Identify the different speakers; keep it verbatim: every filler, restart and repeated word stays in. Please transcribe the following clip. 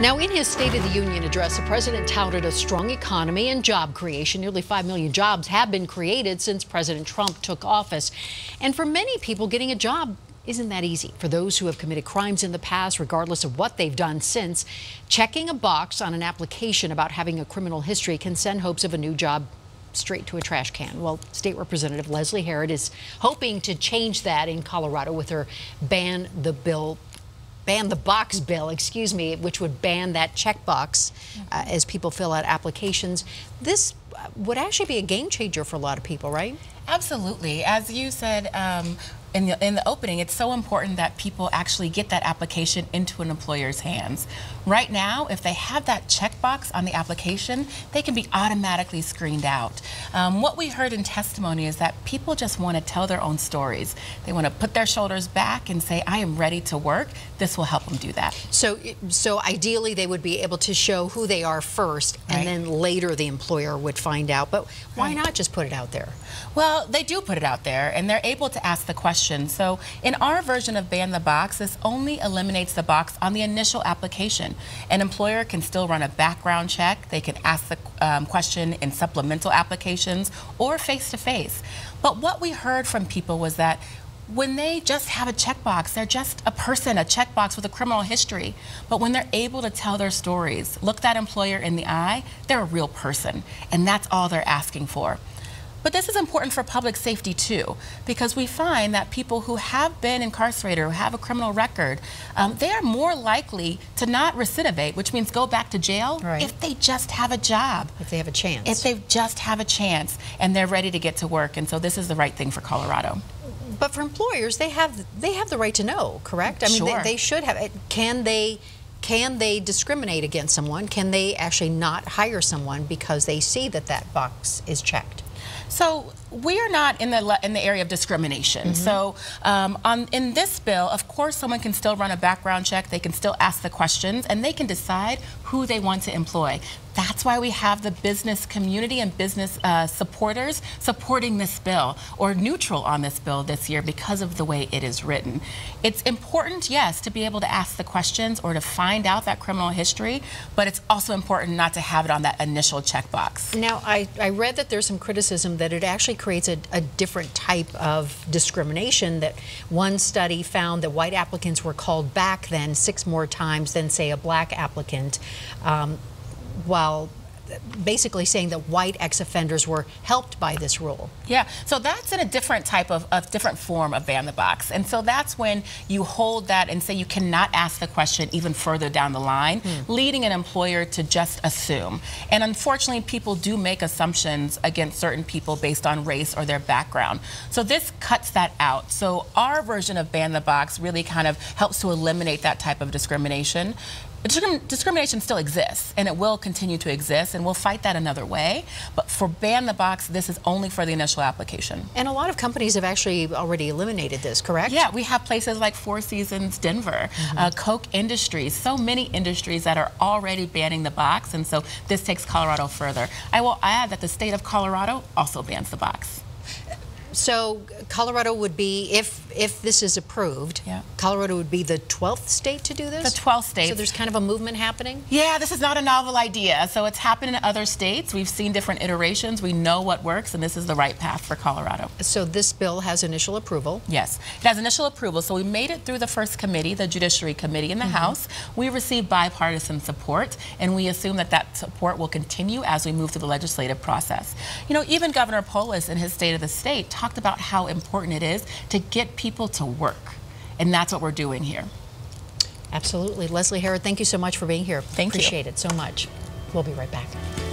Speaker 1: Now, in his State of the Union address, the president touted a strong economy and job creation. Nearly five million jobs have been created since President Trump took office. And for many people, getting a job isn't that easy. For those who have committed crimes in the past, regardless of what they've done since, checking a box on an application about having a criminal history can send hopes of a new job straight to a trash can. Well, State Representative Leslie Herod is hoping to change that in Colorado with her ban the bill ban the box bill, excuse me, which would ban that checkbox uh, as people fill out applications. This would actually be a game changer for a lot of people, right?
Speaker 2: Absolutely. As you said um, in, the, in the opening, it's so important that people actually get that application into an employer's hands. Right now, if they have that checkbox on the application, they can be automatically screened out. Um, what we heard in testimony is that people just want to tell their own stories. They want to put their shoulders back and say, I am ready to work. This will help them do that.
Speaker 1: So, so ideally, they would be able to show who they are first, and
Speaker 2: right.
Speaker 1: then later the employer would find out. But why
Speaker 2: right.
Speaker 1: not just put it out there?
Speaker 2: Well, they do put it out there, and they're able to ask the question. So in our version of Ban the Box, this only eliminates the box on the initial application. An employer can still run a background check. They can ask the um, question in supplemental applications or face-to-face. But what we heard from people was that when they just have a checkbox, they're just a person, a checkbox with a criminal history. But when they're able to tell their stories, look that employer in the eye, they're a real person, and that's all they're asking for. But this is important for public safety too, because we find that people who have been incarcerated or have a criminal record, um, they are more likely to not recidivate, which means go back to jail,
Speaker 1: right.
Speaker 2: if they just have a job.
Speaker 1: If they have a chance.
Speaker 2: If they just have a chance and they're ready to get to work. And so this is the right thing for Colorado.
Speaker 1: But for employers, they have they have the right to know, correct? I mean,
Speaker 2: sure.
Speaker 1: they, they should have it. Can they can they discriminate against someone? Can they actually not hire someone because they see that that box is checked?
Speaker 2: So we are not in the in the area of discrimination. Mm-hmm. So um, on in this bill, of course, someone can still run a background check. They can still ask the questions, and they can decide who they want to employ. That's why we have the business community and business uh, supporters supporting this bill, or neutral on this bill this year, because of the way it is written. It's important, yes, to be able to ask the questions or to find out that criminal history, but it's also important not to have it on that initial checkbox.
Speaker 1: Now, I, I read that there's some criticism that it actually creates a, a different type of discrimination, that one study found that white applicants were called back then six more times than, say, a black applicant. Um, while basically saying that white ex-offenders were helped by this rule.
Speaker 2: Yeah, so that's in a different type of, of different form of Ban the Box. And so that's when you hold that and say you cannot ask the question even further down the line, hmm. leading an employer to just assume. And unfortunately, people do make assumptions against certain people based on race or their background. So this cuts that out. So our version of Ban the Box really kind of helps to eliminate that type of discrimination. Discrimination still exists, and it will continue to exist, and we'll fight that another way. But for Ban the Box, this is only for the initial application.
Speaker 1: And a lot of companies have actually already eliminated this, correct?
Speaker 2: Yeah, we have places like Four Seasons Denver, mm-hmm. uh, Coke Industries, so many industries that are already banning the box, and so this takes Colorado further. I will add that the state of Colorado also bans the box.
Speaker 1: So Colorado would be, if if this is approved, yeah. Colorado would be the twelfth state to do this?
Speaker 2: The twelfth state.
Speaker 1: So there's kind of a movement happening?
Speaker 2: Yeah, this is not a novel idea. So it's happened in other states. We've seen different iterations. We know what works, and this is the right path for Colorado.
Speaker 1: So this bill has initial approval?
Speaker 2: Yes, it has initial approval. So we made it through the first committee, the Judiciary Committee in the mm-hmm. House. We received bipartisan support, and we assume that that support will continue as we move through the legislative process. You know, even Governor Polis in his State of the State talked about how important it is to get people to work. And that's what we're doing here.
Speaker 1: Absolutely. Leslie Herod, thank you so much for being here.
Speaker 2: Thank you.
Speaker 1: Appreciate it so much. We'll be right back.